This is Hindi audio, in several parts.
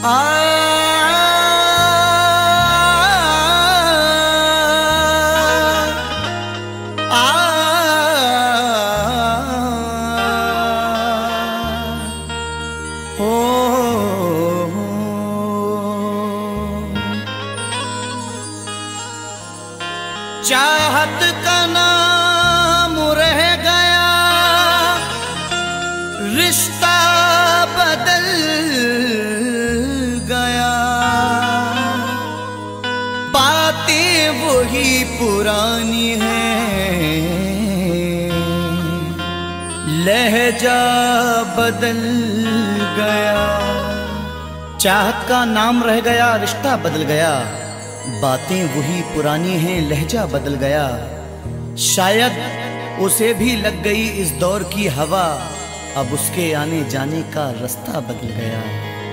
चाहत का नाम रह गया, रिश्ता बदल गया, बातें वही पुरानी हैं, लहजा बदल गया। चाहत का नाम रह गया, रिश्ता बदल गया, बातें वही पुरानी हैं, लहजा बदल गया। शायद उसे भी लग गई इस दौर की हवा, अब उसके आने जाने का रास्ता बदल गया।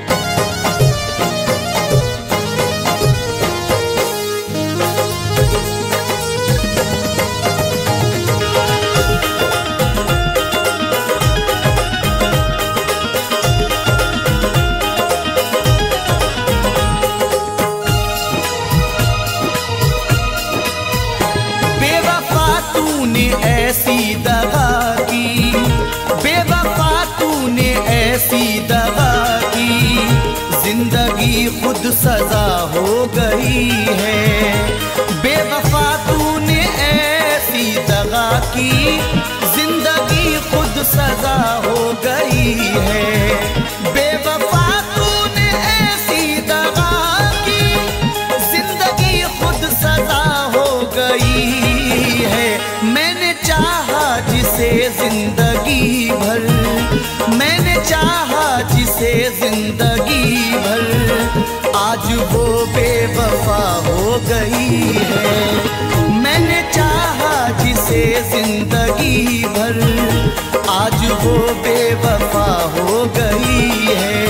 ऐसी दगा की, बेवफा तूने ऐसी दगा की, जिंदगी खुद सजा हो गई है। बेवफा तूने ऐसी दगा की, जिंदगी खुद सजा हो गई है। बेवफा तूने ऐसी दगा की, जिंदगी खुद सजा हो गई है। मैंने चाहा जिसे जिंदगी भर, मैंने चाहा जिसे जिंदगी भर, आज वो बेवफा हो गई है। मैंने चाहा जिसे जिंदगी भर, आज वो बेवफा हो गई है।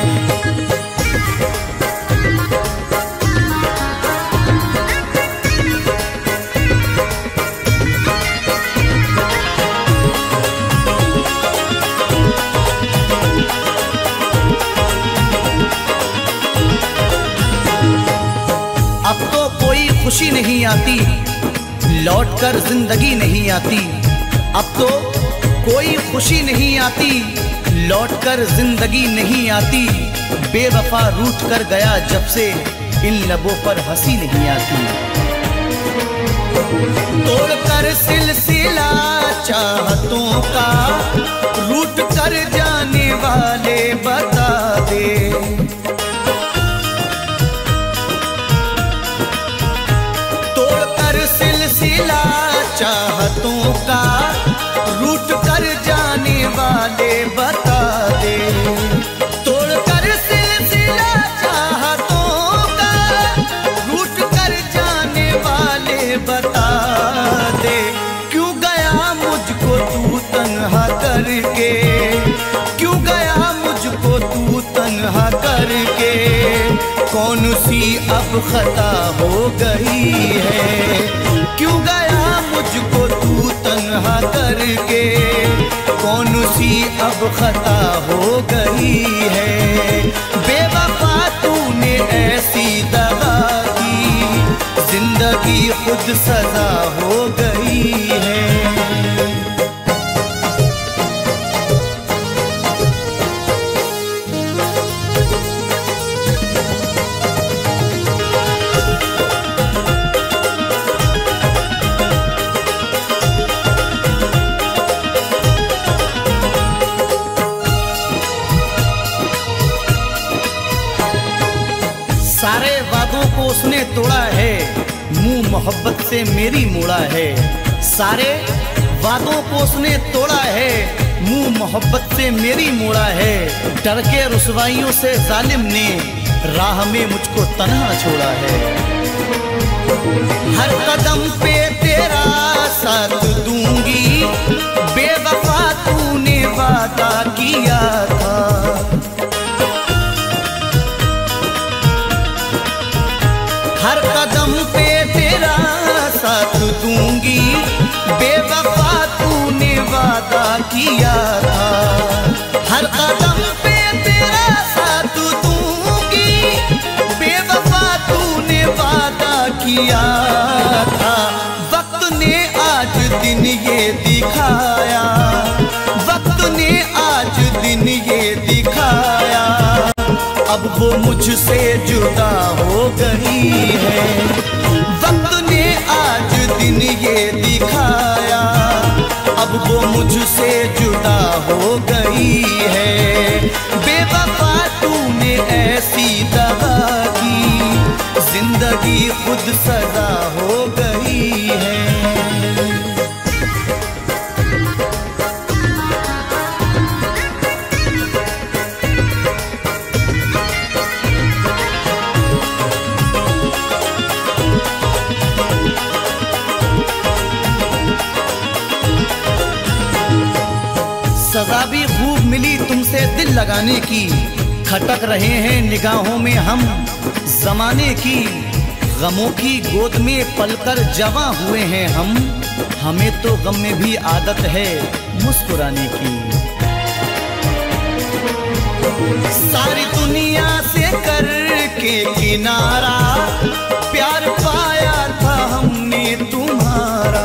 खुशी नहीं आती, लौटकर जिंदगी नहीं आती। अब तो कोई खुशी नहीं आती, लौटकर जिंदगी नहीं आती। बेवफा रूठ कर गया जब से, इन लबों पर हंसी नहीं आती। तोड़कर सिलसिला चाहतों का, रूठ कर जाने वाले बता दे। सिलसिला चाहतों का, रूठ कर जाने वाले बता दे। तोड़कर सिलसिला चाहतों का, रूठ कर जाने वाले बता दे। क्यों गया मुझको तू तन्हा करके, क्यों गया मुझको तू तन्हा करके। कौन सी अब खता हो गई है, क्यों गया मुझको तू तन्हा करके। कौन सी अब खता हो गई है। बेवफा तूने ऐसी दगा की, जिंदगी खुद सजा हो गई है। सारे वादों को उसने तोड़ा है, मुंह मोहब्बत से मेरी मोड़ा है। सारे वादों को उसने तोड़ा है, मुंह मोहब्बत से मेरी मोड़ा है। डर के रुसवाइयों से जालिम ने राह में मुझको तन्हा छोड़ा है। हर कदम पे तेरा साथ दूंगी, बेवफा तूने वादा किया था। हर कदम पे तेरा साथ दूंगी, बेवफा तूने वादा किया था। हर कदम पे तेरा साथ दूंगी, अब वो मुझसे जुदा हो गई है। वक्त ने आज दिन ये दिखाया, अब वो मुझसे जुदा हो गई है। बेवफा तूने ऐसी दगा की, जिंदगी खुद सजा हो गई है। सजा भी खूब मिली तुमसे दिल लगाने की, खटक रहे हैं निगाहों में हम जमाने की। गमों की गोद में पलकर जवां हुए हैं हम, हमें तो गम में भी आदत है मुस्कुराने की। सारी दुनिया से करके किनारा, प्यार पाया था हमने तुम्हारा।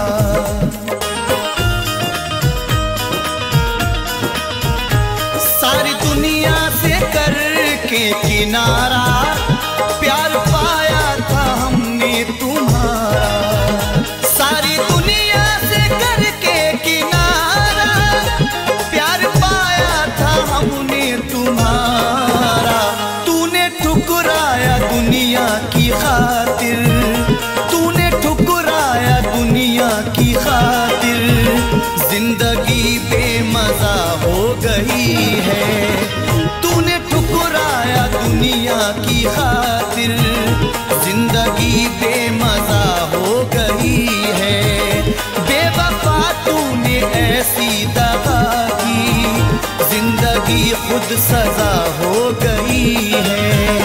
सारी दुनिया से करके किनारा, प्यार पाया था हमने तुम्हारा। सारी दुनिया से करके किनारा, प्यार पाया था हमने तुम्हारा। तूने ठुकराया दुनिया की खातिर, तूने ठुकराया दुनिया की खातिर। जिंदगी बेमजा हो गई है, तूने ठुकराया दुनिया की खातिर। जिंदगी बेमजा हो गई है। बेवफा तूने ऐसी दगा की, जिंदगी खुद सजा हो गई है।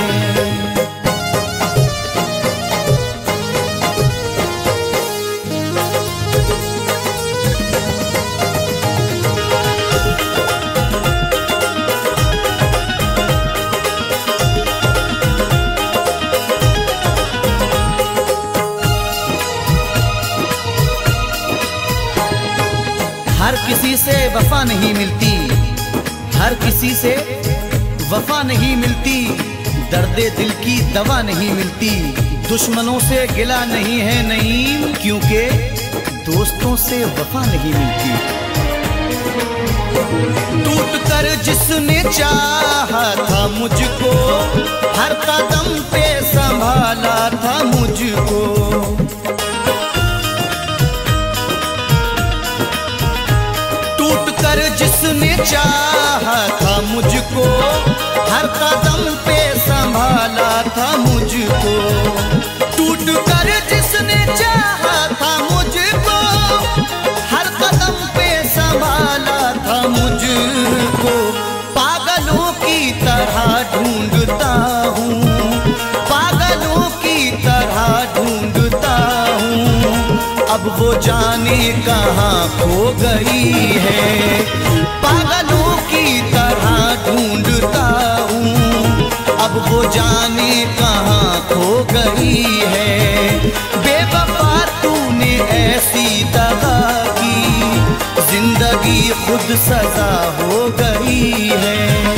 हर किसी से वफा नहीं मिलती, हर किसी से वफा नहीं मिलती। दर्दे दिल की दवा नहीं मिलती। दुश्मनों से गिला नहीं है नईम, क्योंकि दोस्तों से वफा नहीं मिलती। टूट कर जिसने चाहा था मुझको, हर कदम पे संभाला था मुझको। जिसने चाहा था मुझको, हर कदम पे संभाला था मुझको। टूट कर जिसने चाहा था मुझको, हर कदम पे संभाला था मुझको। पागलों की तरह ढूंढता हूँ, पागलों की तरह ढूंढता हूँ। अब वो जाने कहाँ खो गई है। पागलों की तरह ढूंढता हूँ, अब वो जाने कहाँ खो गई है। बेवफा तूने ऐसी दगा की, जिंदगी खुद सजा हो गई है।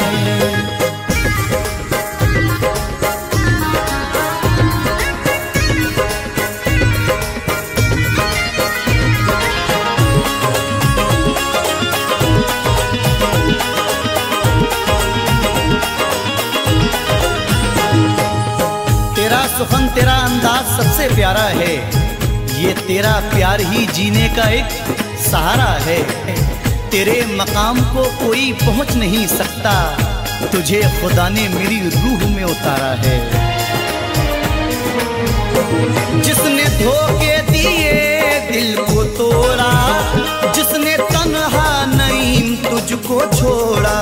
सुखन तेरा अंदाज सबसे प्यारा है, ये तेरा प्यार ही जीने का एक सहारा है। तेरे मकाम को कोई पहुंच नहीं सकता, तुझे खुदा ने मेरी रूह में उतारा है। जिसने धोखे दिए दिल को तोड़ा, जिसने तन्हा नईम तुझको छोड़ा।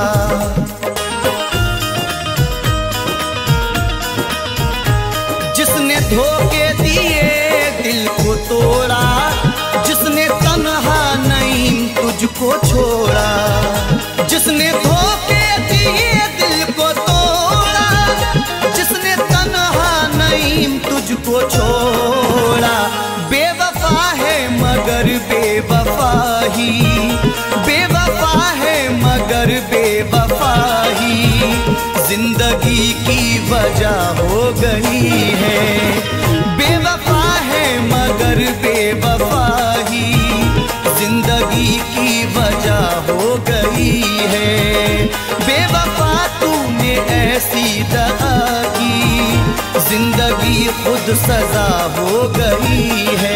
जिसने धोखे दिए दिल को तोड़ा, जिसने तन्हा नईम तुझको छोड़ा। जिसने धोखे दिए दिल को तोड़ा, जिसने तन्हा नईम तुझको छोड़ा। बेवफा है मगर बेवफा ही, बेवफा है मगर बेवफा ही। जिंदगी जिंदगी की वजह हो गई है। बेवफा है मगर बेवफा ही जिंदगी की वजह हो गई है। बेवफा तूने ऐसी दगा की जिंदगी खुद सजा हो गई है।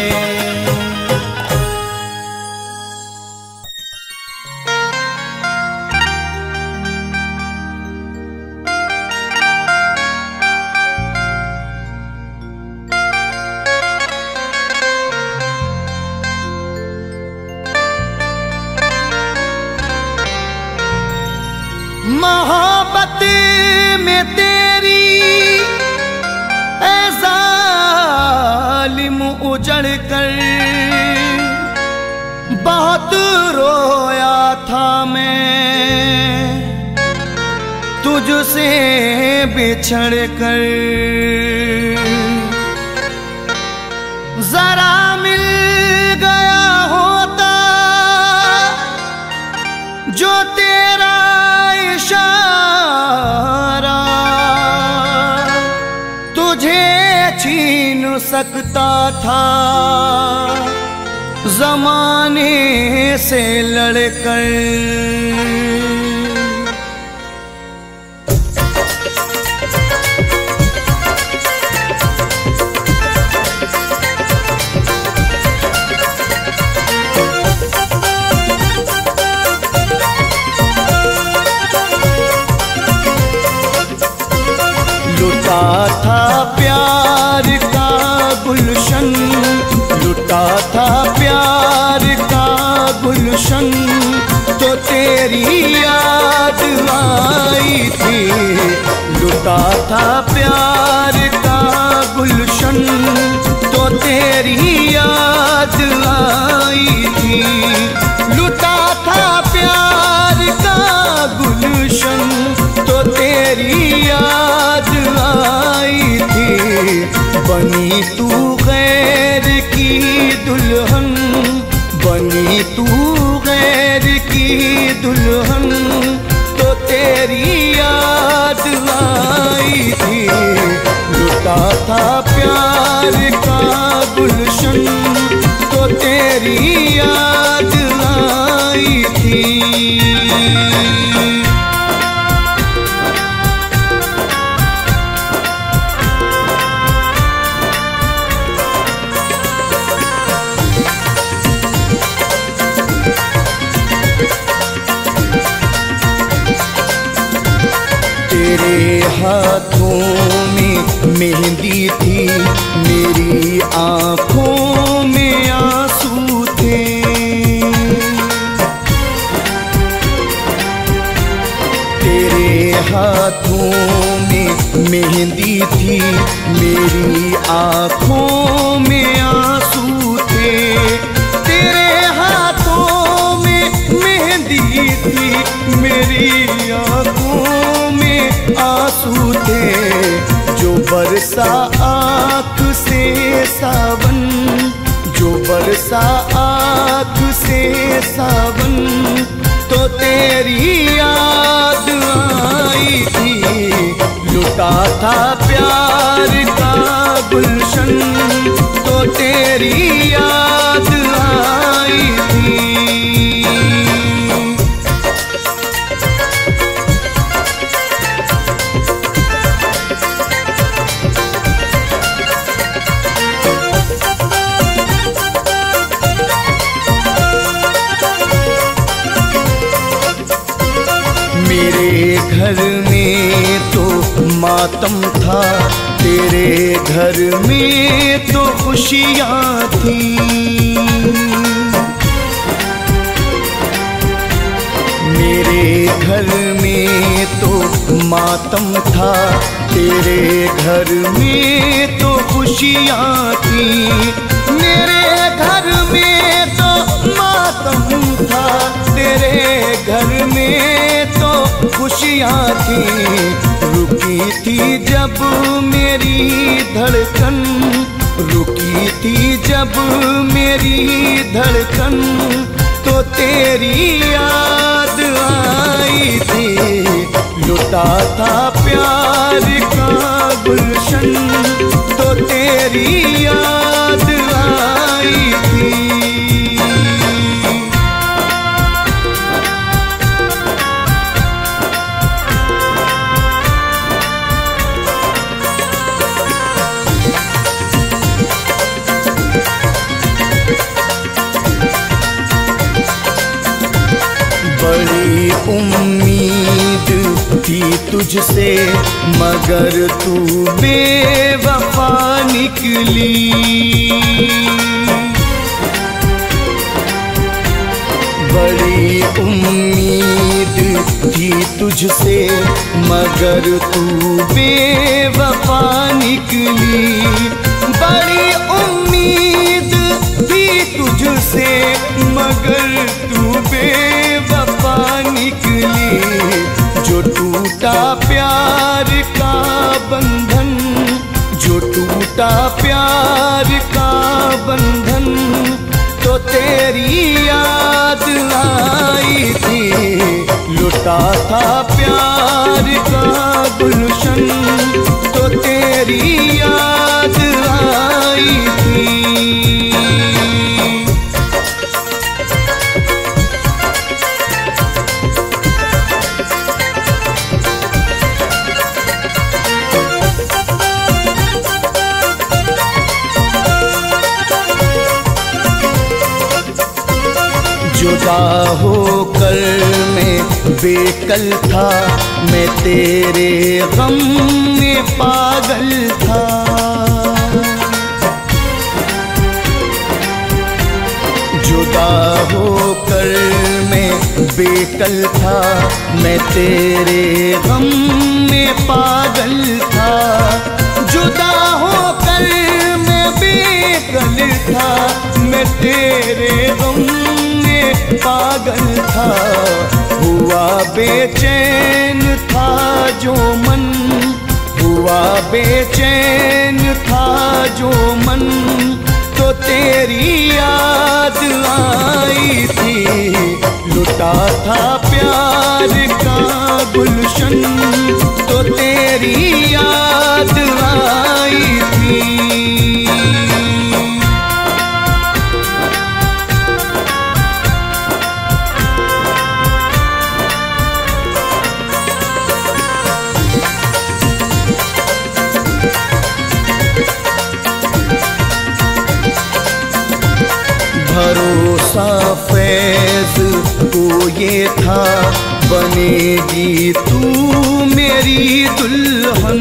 मोहब्बत में तेरी ऐ जालिम उजड़ कर बहुत रोया था मैं तुझसे बिछड़ कर। जरा मिल गया होता जो तेरा इशारा तुझे छीन सकता था ज़माने से लड़कर। लुटा था प्यार का गुलशन, लुटा था प्यार का गुलशन, तो तेरी याद आई थी। लुटा था प्यार का गुलशन, तो तेरी याद आई थी। लुटा था प्यार का गुलशन, तो तेरी याद आई थी। बनी तू गैर की दुल्हन, बनी तू गैर की दुल्हन, तो तेरी याद आई थी। लुटा था प्यार का गुलशन, तो तेरी याद आई थी। तेरे हाथों में मेहंदी थी, मेरी आँखों में आंसू थे। तेरे हाथों में मेहंदी थी, मेरी आँखों में आंसू थे। तेरे हाथों में मेहंदी थी, मेरी आँखों में आंसू थे। जो बरसा आँख से सावन, जो बरसा आँख से सावन, तो तेरी याद आई थी। लुटा था प्यार का गुलशन, तो तेरी याद आई थी। मेरे घर में तो मातम था, तेरे घर में तो खुशियाँ थी। मेरे घर में तो मातम था, तेरे घर में तो खुशियाँ थी। मेरे घर में तो मातम था, तेरे घर में तो खुशियाँ थी। रुकी थी जब मेरी धड़कन, रुकी थी जब मेरी धड़कन, तो तेरी याद आई थी। लुटा था प्यार का गुलशन तो तेरी याद आई थी। बड़ी उम्मीद थी तुझसे मगर तू बेवफा निकली। बड़ी उम्मीद थी तुझसे मगर तू बेवफा निकली। बड़ी उम्मीद थी तुझसे मगर तू बेवफा निकली। जो टूटा प्यार का बंधन, जो टूटा प्यार का बंधन तो तेरी याद आई थी। लुटा था प्यार का गुलशन तो तेरी याद आई थी। जुदा होकर मैं बेकल था, मैं तेरे गम में पागल था। जुदा होकर मैं बेकल था, मैं तेरे गम में पागल था। जुदा होकर मैं बेकल था, मैं तेरे गम पागल था। हुआ बेचैन था जो मन, हुआ बेचैन था जो मन तो तेरी याद आई थी। लुटा था प्यार का गुलशन तो तेरी याद आई थी। भरोसा फैज को ये था बनेगी तू मेरी दुल्हन।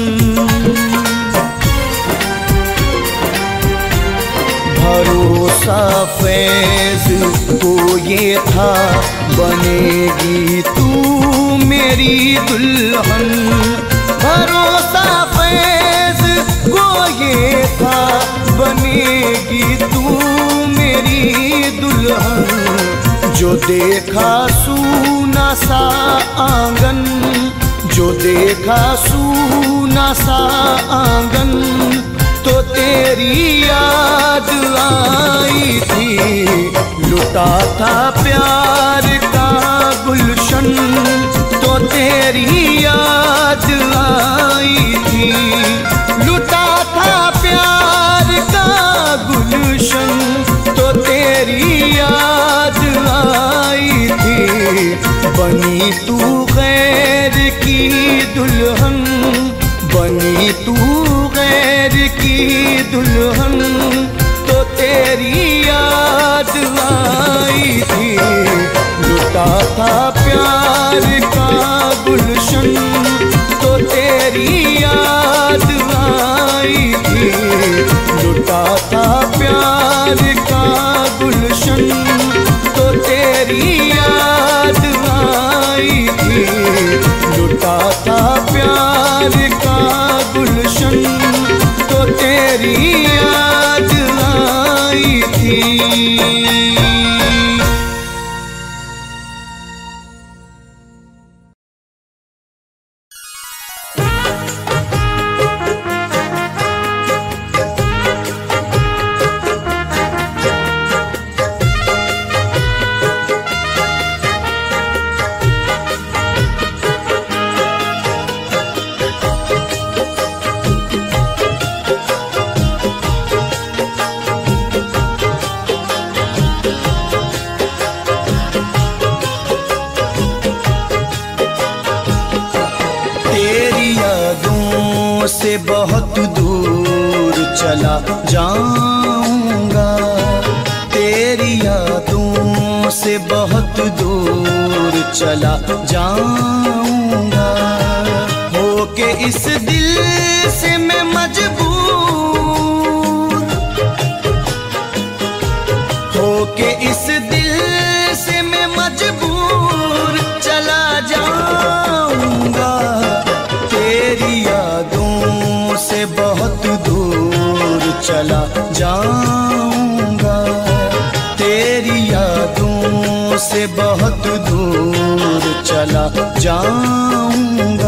भरोसा फैज को ये था बनेगी तू मेरी दुल्हन। भरोसा फैज को ये था बनेगी तू मेरी दुल्हन। जो देखा सूना सा आंगन, जो देखा सूना सा आंगन तो तेरी याद आई थी। लुटा था प्यार का गुलशन तो तेरी याद आई थी। लुटा था प्यार का गुलशन तो तेरी याद आई थी। बनी तू गैर की दुल्हन, बनी तू गैर की दुल्हन तो तेरी याद आई थी। लुटा था प्यार का गुलशन तो तेरी याद आई थी। लुटा था प्यार का गुलशन तो तेरी याद आई थी। लुटा था प्यार का गुलशन तो तेरी याद आई थी। से बहुत दूर चला जाऊंगा, तेरी यादों से बहुत दूर चला जाऊंगा। होके इस दिल से मैं मजबूर, होके इस दिल से मैं मजबूर चला जाऊंगा, तेरी यादों से बहुत दूर चला जाऊंगा, तेरी यादों से बहुत दूर चला जाऊंगा।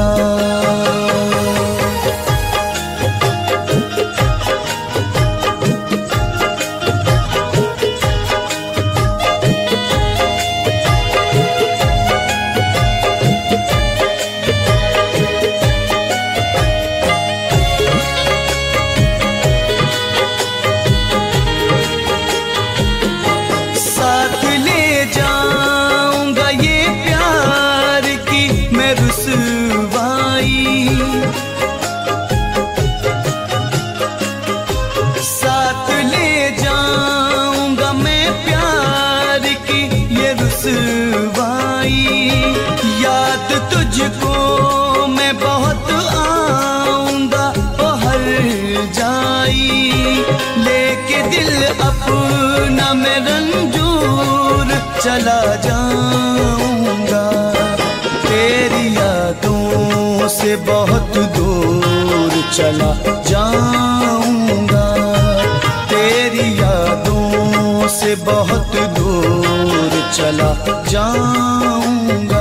साथ ले जाऊंगा मैं प्यार की ये रुसवाई, याद तुझको मैं बहुत आऊंगा ओ हर जाई, लेके दिल अपना मैं रंजूर चला जाऊंगा, तेरी यादों से बहुत दूर चला जाऊंगा, तेरी यादों से बहुत दूर चला जाऊंगा।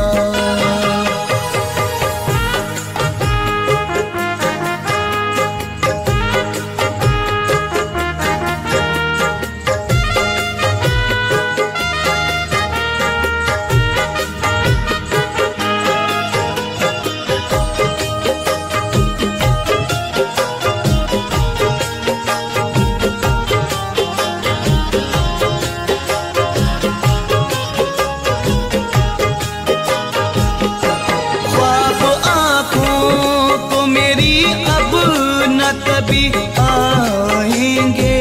कभी आएंगे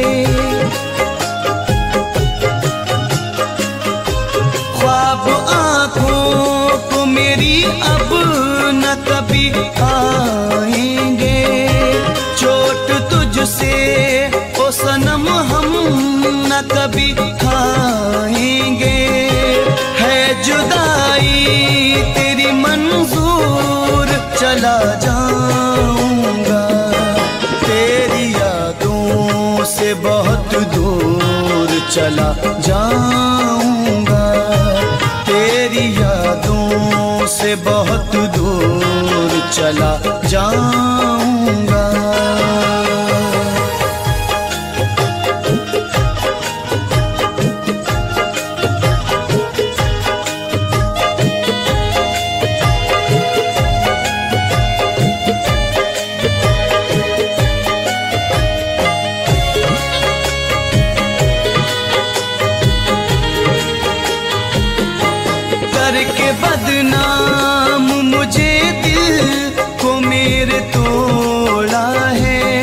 ख्वाब आँखों को मेरी अब न कभी आएंगे, चोट तुझसे ओ सनम हम न कभी खाएंगे, है जुदाई तेरी मंजूर चला जाऊंगा, तेरी यादों से बहुत दूर चला जाऊंगा, तेरी यादों से बहुत दूर चला जाऊंगा। करके बदनाम मुझे दिल को मेरे तोड़ा है,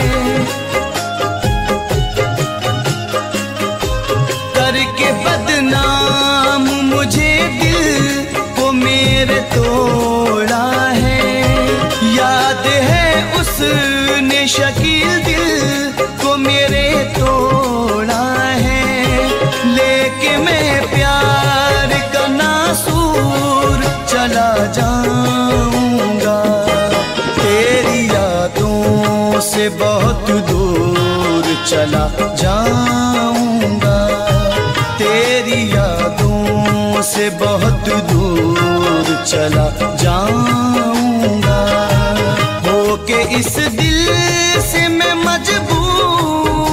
करके बदनाम मुझे दिल को मेरे तोड़ा है, याद है उसने शकील दिल को मेरे तोड़ा है, लेके मैं प्यार का नासूर चला जाऊंगा, तेरी यादों से बहुत दूर चला जाऊंगा, तेरी यादों से बहुत दूर चला जाऊंगा। होके इस दिल से मैं मजबूर,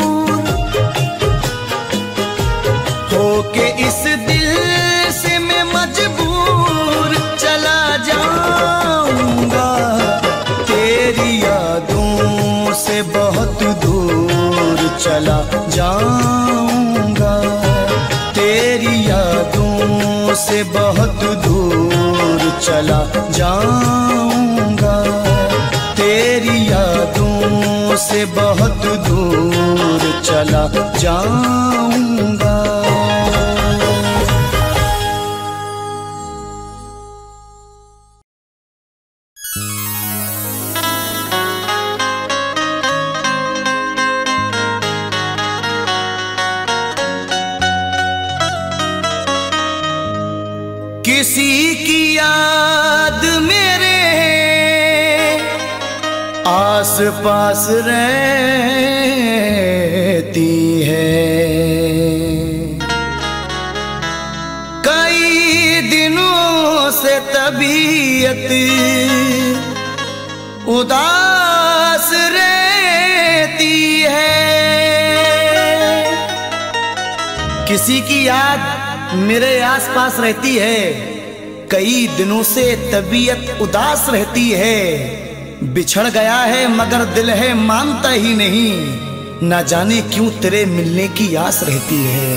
होके इस दिल से मैं मजबूर चला जाऊंगा, तेरी यादों से बहुत दूर चला जाऊंगा, तेरी यादों से बहुत दूर चला जाऊंगा, तेरी तेरी यादों से बहुत दूर चला जाऊंगा। किसी की याद मेरे आस पास रहती है, कई दिनों से तबीयत उदास रहती है। किसी की याद मेरे आसपास रहती है, कई दिनों से तबीयत उदास रहती है। बिछड़ गया है मगर दिल है मानता ही नहीं, ना जाने क्यों तेरे मिलने की आस रहती है।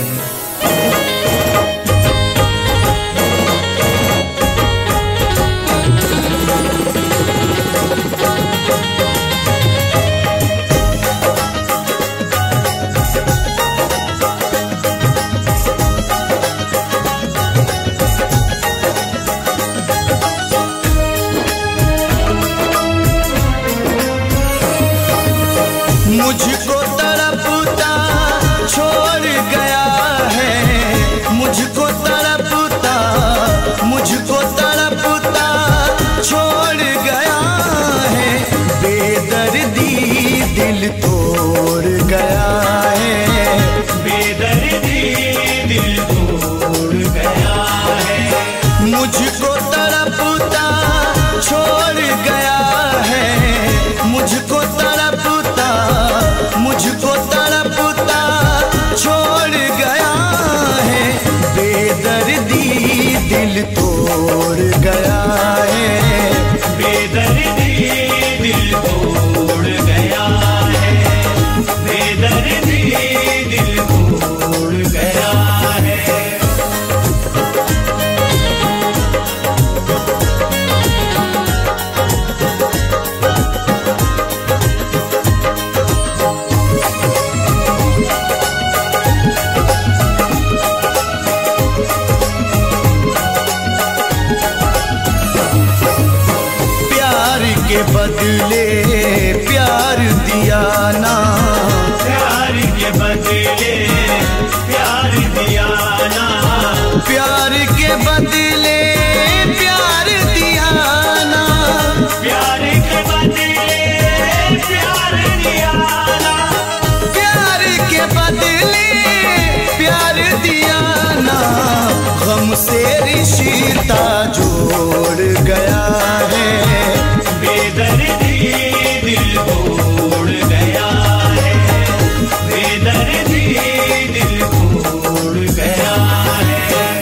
मुझको तड़पता छोड़ गया है, मुझको तड़पता छोड़ गया है। बेदर्दी दिल तोड़ गया है, बेदर्दी दिल तोड़ गया है। मुझको तड़पता छोड़ गया है, मुझको तड़पता छोड़ गया है। बेदर्दी दिल तोड़ गया है, बेदर्दी दिल तोड़ गया है, बेदर्दी दिल तोड़ गया है। के बदले प्यार दिया ना, प्यार के बदले प्यार दिया ना, प्यार के बदले प्यार दिया ना, प्यार के बदले प्यार दिया ना, प्यार के बदले प्यार दिया ना। गम से रिश्ता जोड़ गया है, बेदर्दी दिल तोड़ गया है, बेदर्दी दिल तोड़ गया है।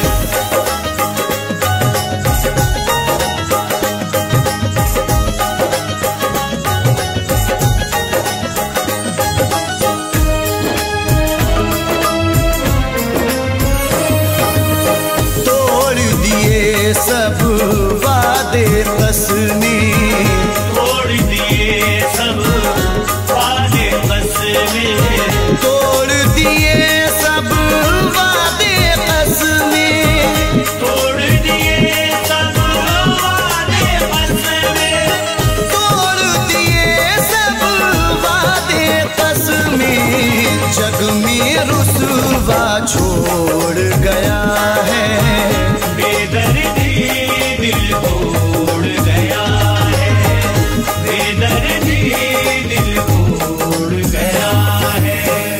तोड़ दिए सब वादे कसमें, तोड़ दिए सब वादे कसमें, तोड़ दिए सब वादे कसमें, तोड़ दिए सब वादे कसमें, तोड़ दिए सब वादे कसमें। जग में रुसवा छोड़ गया है, बेदर्दी दिल तोड़ गया है, बेदर्दी दिल तोड़ गया है।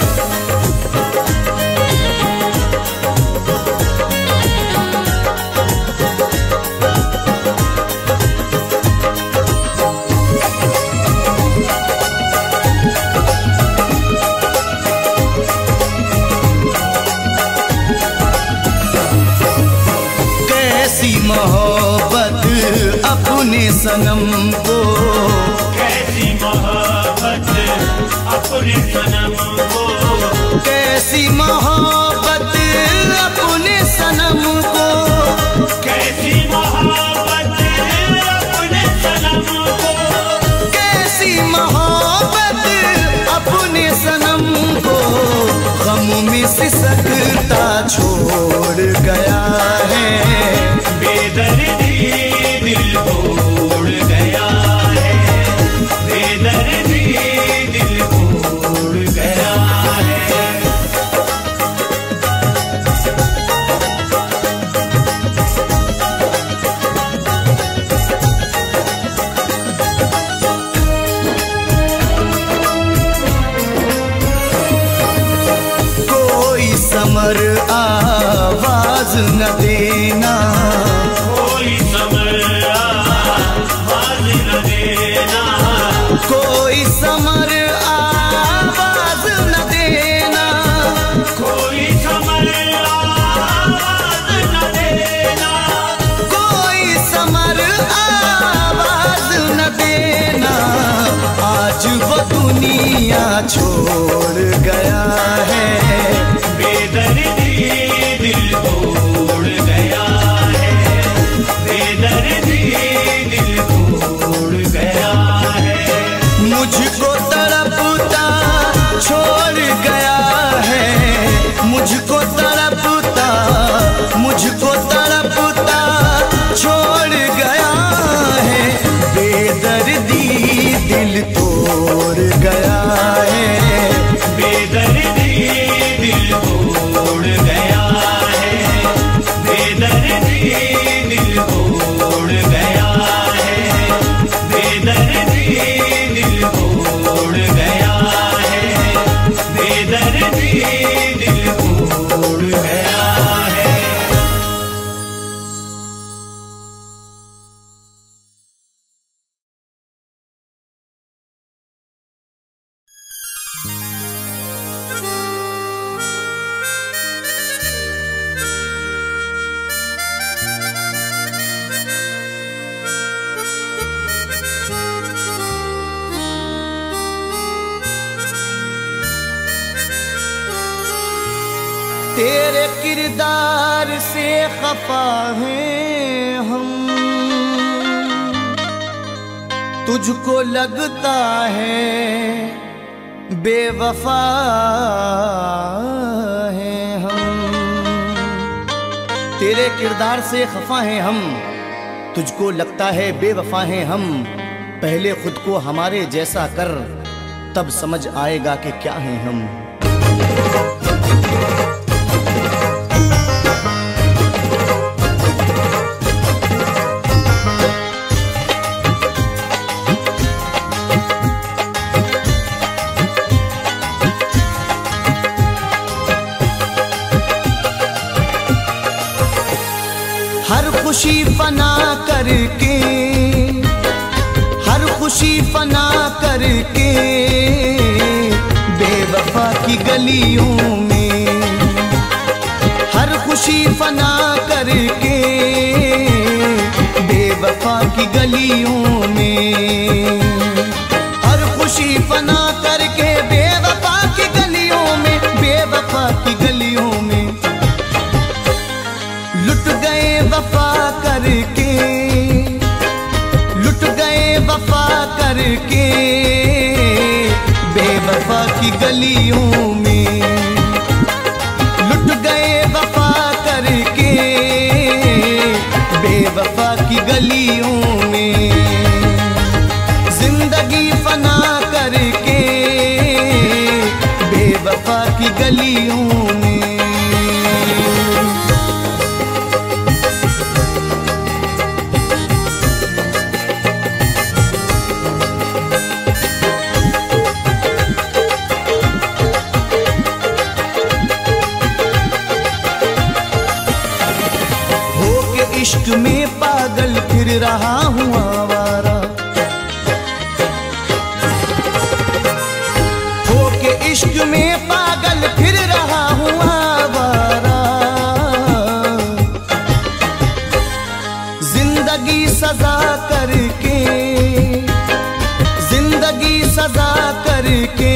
कैसी मोहब्बत अपने सनम को, कैसी मोहब्बत अपने सनम को, कैसी मोहब्बत अपने सनम को, कैसी मोहब्बत अपने सनम को, कैसी सकता छोड़ गया है, बेदर्दी दिल तोड़ गया है, बेदर्दी दिल तोड़ गया है। समर आवाज न देना, कोई समर आवाज न देना, कोई समर आवाज न देना, कोई समर आवाज न देना, कोई समर आवाज न देना। आज वो दुनिया छोड़ गया है, बेदर्दी दिल तोड़ गया है, बेदर्दी दिल तोड़ गया है। मुझको तड़पता छोड़ गया है, मुझको तड़पता, मुझको तड़पता छोड़ गया है, बेदर्दी दिल तोड़ गया है, बेदर्दी दिल तोड़ गया है, बेदर्दी दिल तोड़ गया है, बेदर्दी दिल तोड़ गया है, बेदर्दी दिल तोड़ गया है। तेरे किरदार से खफा हैं हम, तुझको लगता है बेवफा हैं हम। तेरे किरदार से खफा हैं हम, तुझको लगता है बेवफा हैं हम। पहले खुद को हमारे जैसा कर, तब समझ आएगा कि क्या हैं हम। हर खुशी फना करके, हर खुशी फना करके, बेवफा की गलियों में, हर खुशी फना करके, बेवफा की गलियों में, हर खुशी फना करके, बेवफा की गलियों में, बेवफा की गलियों में लुट गए वफा करके, लुट गए वफा करके, बेवफा की गलियों में लुट गए वफा करके, बेवफा की गलियों में। जिंदगी फना करके, बेवफा की गलियों में। इश्क में पागल फिर रहा हूँ आवारा, होके इश्क में पागल फिर रहा हूँ आवारा। जिंदगी सजा करके, जिंदगी सजा करके,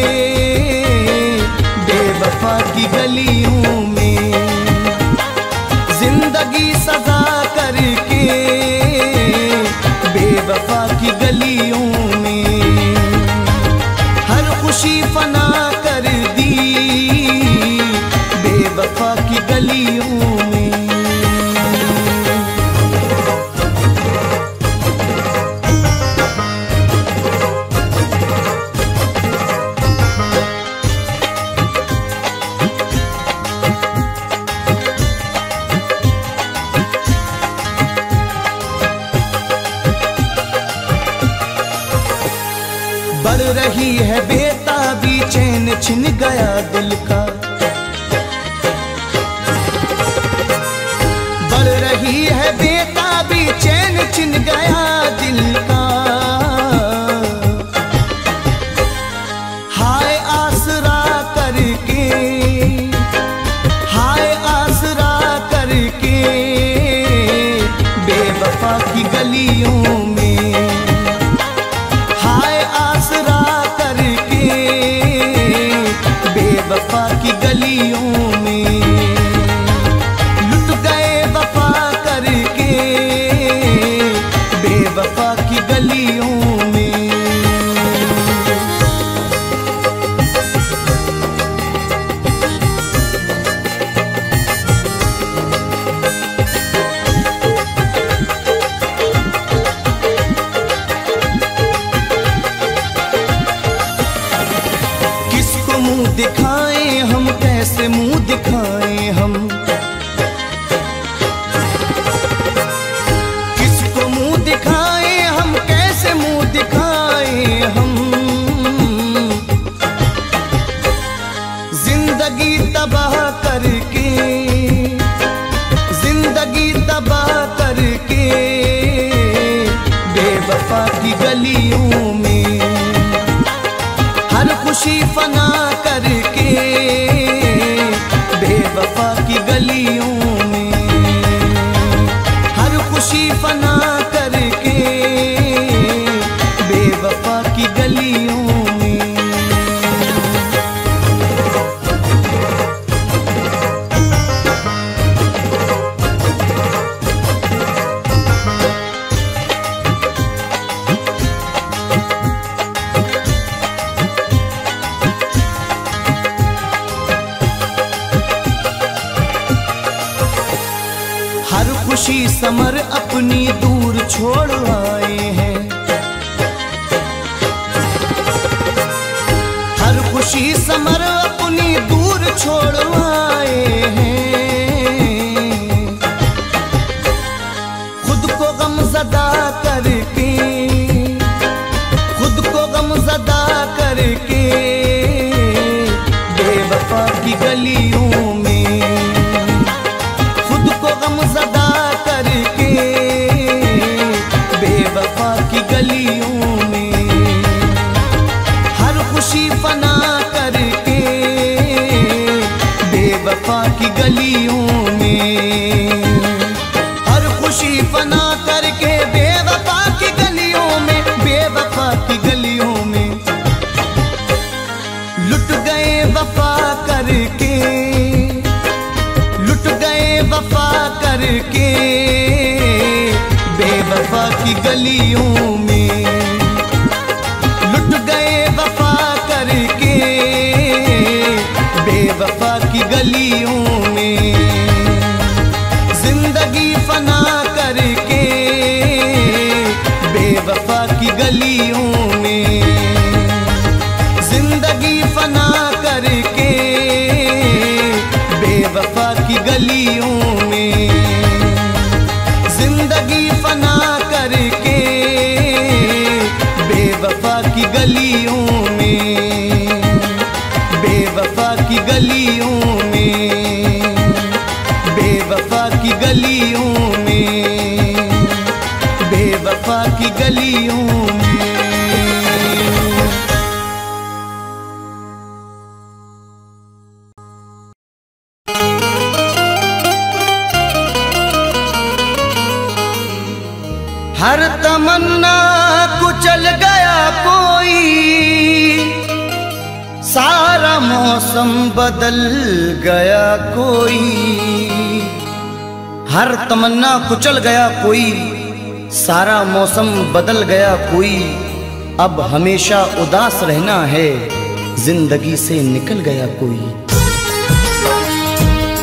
बेवफा की गलियों में, जिंदगी सजा करके, बेवफा की गलियों में। हर खुशी फना कर दी, बेवफा की गलियों में। बढ़ रही है बेताबी, चैन छिन गया दिल का। बढ़ रही है बेताबी, चैन छिन गया दिल का। हाय आसरा करके, हाय आसरा करके बेवफा की गलियों में। बेवफा की गलियों में लुट गए वफा करके, बेवफा की गलियों में। किसको मुंह दिखाएं हम, कैसे मुंह दिखाएं हम। किसको मुंह दिखाएं हम, कैसे मुंह दिखाएं हम। जिंदगी तबाह करके, जिंदगी तबाह करके बेवफा की गलियों में। हर खुशी फना करके बेवफा की गलियों में। हर खुशी फना करके बेवफा की गलियों में। हर खुशी समर अपनी दूर छोड़ आए हैं। हर खुशी समर अपनी दूर छोड़ आए हैं। खुद को गमज़दा करके, खुद को गमज़दा करके बेवफा की गलियों में। गमज़दा करके बेवफा की गलियों में। हर खुशी फना करके बेवफा की गलियों में। हर खुशी फना करके बेवफा की गलियों में, बेवफा की गलियों में। लुट गए वफा करके, लुट गए वफा करके बेवफा की गलियों में। लुट गए वफा करके बेवफा की गलियों में। जिंदगी फना करके बेवफा की गलियों में। जिंदगी फना करके बेवफा की गलियों में। जिंदगी फना करके बेवफा की गलियों में। बेवफा की गलियों में। बेवफा की गलियों में। बेवफा की गलियों में। हर तमन्ना कुचल गया कोई, सारा मौसम बदल गया कोई। हर तमन्ना कुचल गया कोई, सारा मौसम बदल गया कोई। अब हमेशा उदास रहना है, जिंदगी से निकल गया कोई।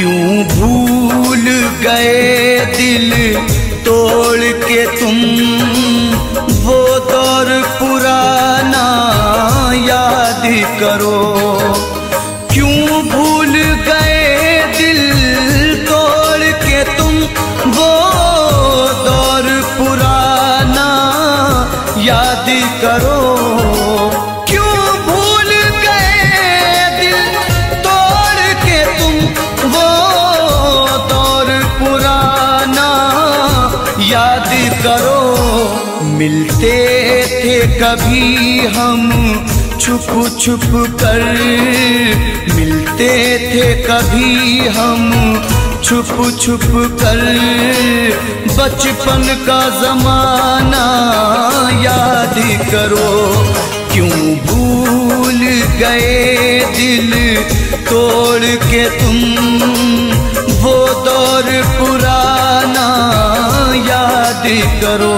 क्यों भूल गए दिल तोड़ के तुम वो दौर पुराना याद करो। क्यों भूल गए दिल तोड़ के तुम वो दौर पुराना याद करो। क्यों भूल गए दिल तोड़ के तुम वो दौर पुराना याद करो। मिलते थे कभी हम छुप छुप कर, मिलते थे कभी हम छुप छुप कर। बचपन का जमाना याद करो। क्यों भूल गए दिल तोड़ के तुम वो दौर पुराना याद करो।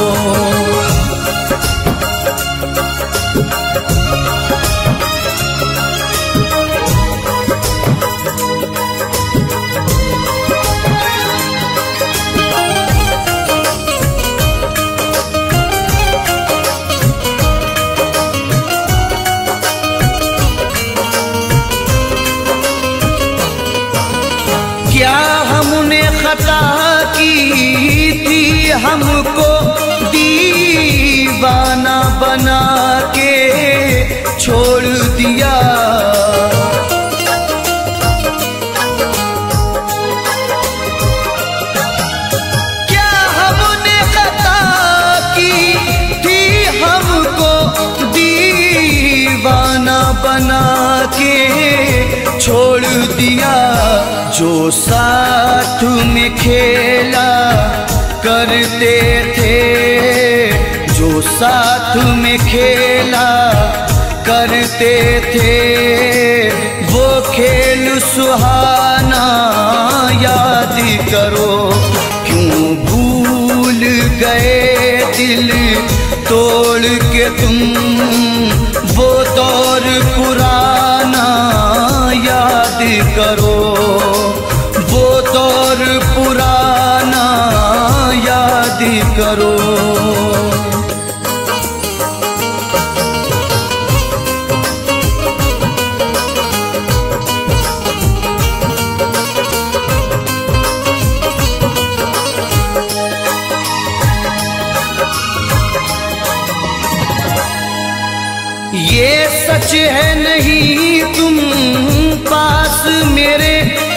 क्या हमने खता की थी हमको दीवाना बना के छोड़ दिया। क्या हमने खता की थी हमको दीवाना बना के छोड़ दिया। जो साथ में खेला करते थे, जो साथ में खेला करते थे, वो खेल सुहाना याद करो। क्यों भूल गए दिल तोड़ के तुम वो दौर पुराना याद करो। वो दौर पुराना याद करो। ये सच है नहीं तुम पास मेरे,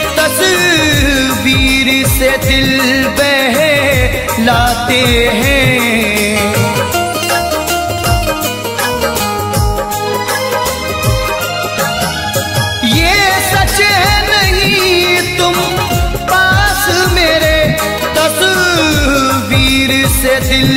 तस्वीर से दिल बहलाते हैं। ये सच है नहीं तुम पास मेरे, तस्वीर से दिल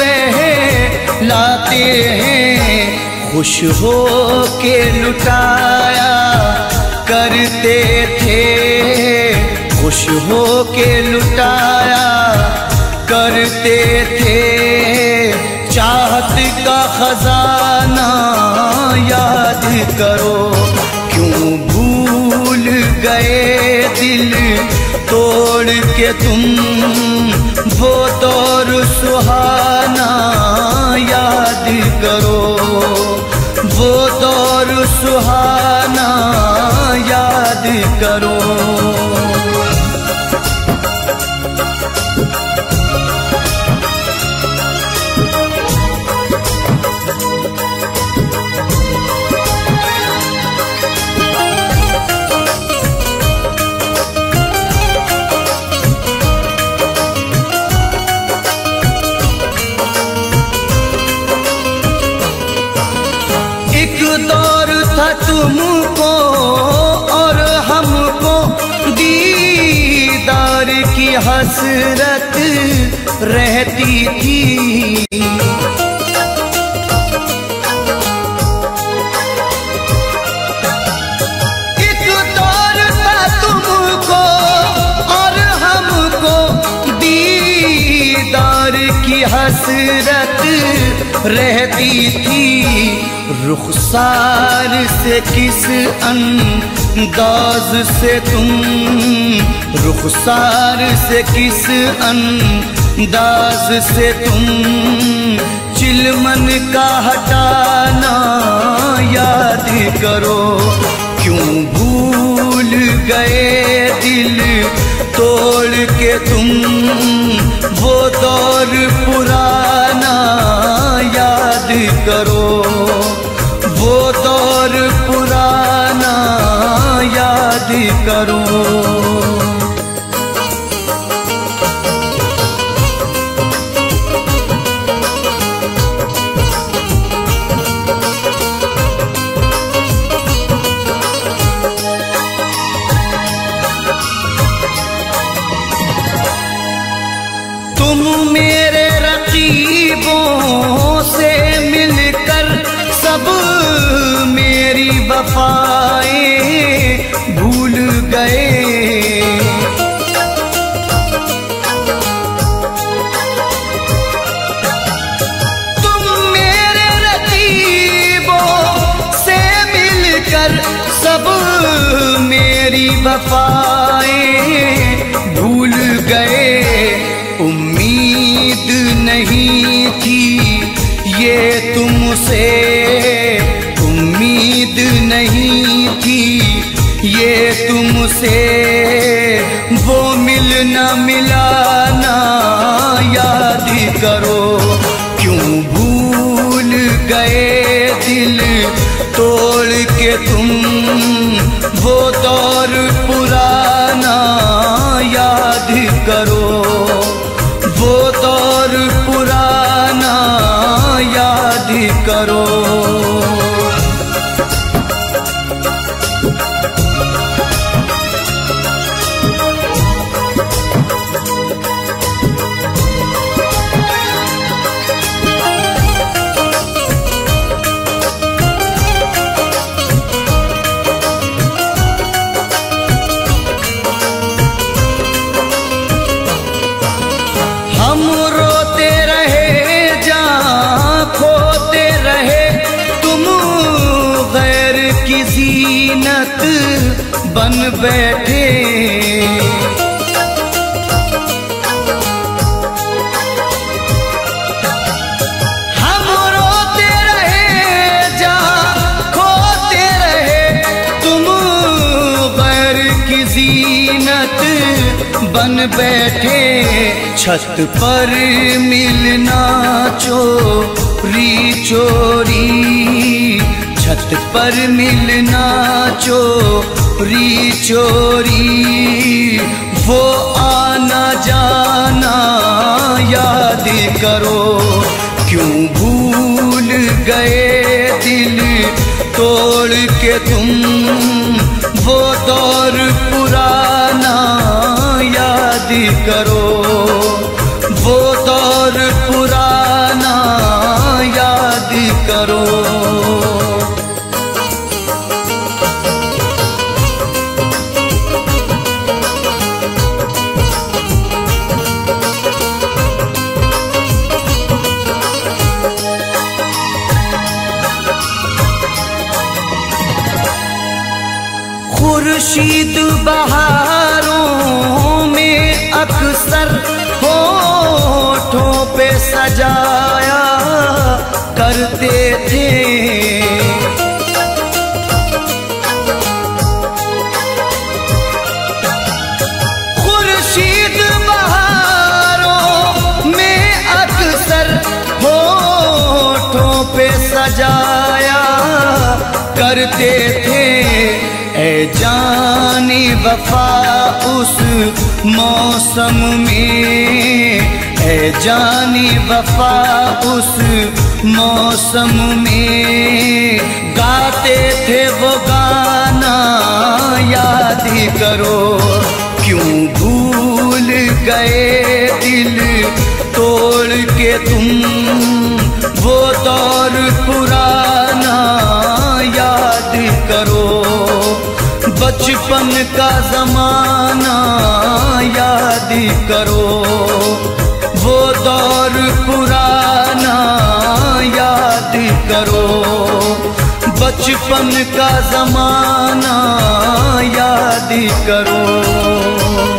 बहलाते हैं। खुश हो के लुटाया करते थे, खुश हो के लुटाया करते थे। चाहत का खजाना याद करो। क्यों भूल गए दिल तोड़ के तुम वो दौर सुहाना याद करो। वो दौर सुहाना याद करो। दौर था तुमको और हमको दीदार की हसरत रहती थी। एक दौर था तुमको और हमको दीदार की हसरत रहती थी, रुखसार से किस अंदाज से तुम, रुखसार से किस अंदाज से तुम चिलमन का हटाना याद करो। क्यों भूल गए दिल तोड़ के तुम वो दौर पुराना याद करो, वो दौर पुराना याद करो। तुम मेरे रकीबों से मिलकर सब मेरी वफाएं भूल गए। तुम मेरे रकीबों से मिलकर सब मेरी वफाएं भूल गए। उम्मीद नहीं थी ये तुमसे, उम्मीद नहीं थी ये तुमसे, वो मिलना मिलाना याद करो। क्यों भूल गए दिल तोड़ के तुम वो दौर पुराना याद करो, वो दौर पुराना याद करो। हम रोते रहे जहाँ खोते रहे, तुम गैर की जीनत बन बैठे। हम रोते रहे जहाँ खोते रहे, तुम गैर की जीनत बन बैठे। छत पर मिलना चोरी चोरी, छत पर मिलना चोरी चोरी, वो आना जाना याद करो। क्यों भूल गए दिल तोड़ के तुम वो दौर पुराना याद करो, वो दौर पुराना याद करो। खुर्शीद बहारों में अक्सर होठों पे सजाया करते थे। खुर्शीद बहारों में अक्सर होठों पे सजाया करते थे। ऐ जानी वफा उस मौसम में, ऐ जानी वफा उस मौसम में, गाते थे वो गाना याद करो। क्यों भूल गए दिल तोड़ के तुम वो दौर पुराना याद करो। बचपन का जमाना याद करो, वो दौर पुराना बचपन का जमाना याद करो।